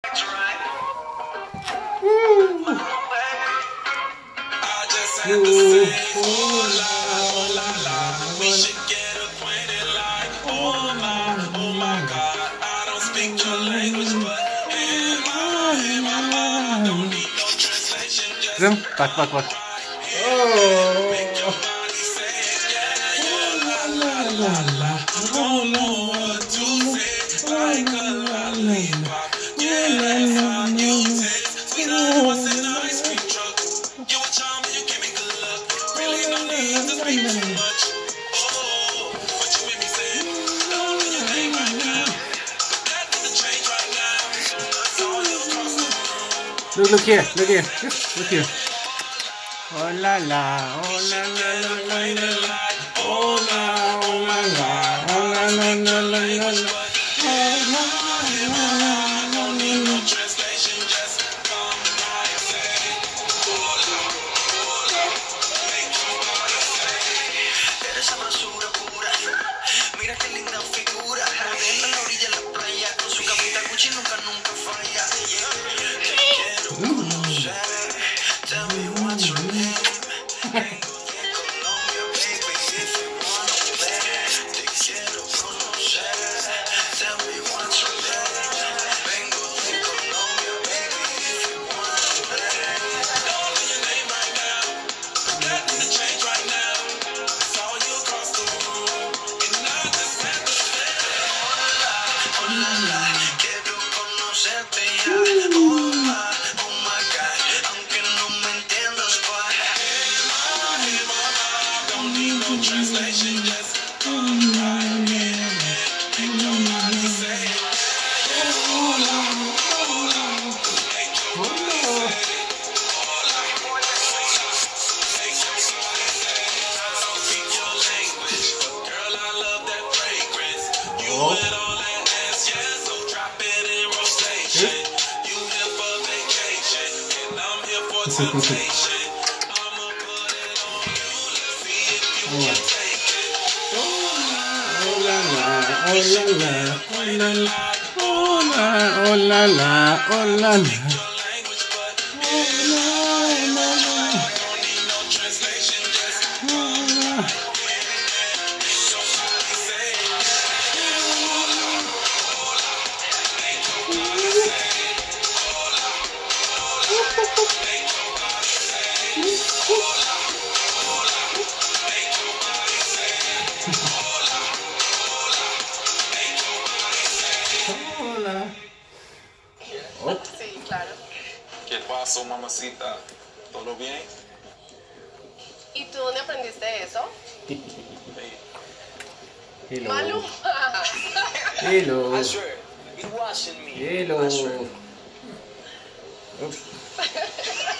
Bak bak bak. Look here, look here, look here. Oh la la, oh la la la la la la, oh la, oh la la, oh la la la la la la, oh la la la la la. Translation just come right say, eres sabrosura pura, mira qué linda figura, modelo en la orilla de la playa, con su capita Gucci nunca falla. Tell me what's your name. Colombia, baby, if you wanna play. Te quiero conocer. Tell me what's your name. Vengo de Colombia, baby, if you wanna play. Don't know your name right now. That need to change right now. Saw you across the room, and I just had to say, hola, hola, quiero conocerte ya. Hola. Translation just oh la la, oh la la. Sí, claro. ¿Qué pasó, mamacita? ¿Todo bien? ¿Y tú dónde aprendiste eso? Hello. Maluma. Hello. I swear, you watching me. Hello. I swear. Oops.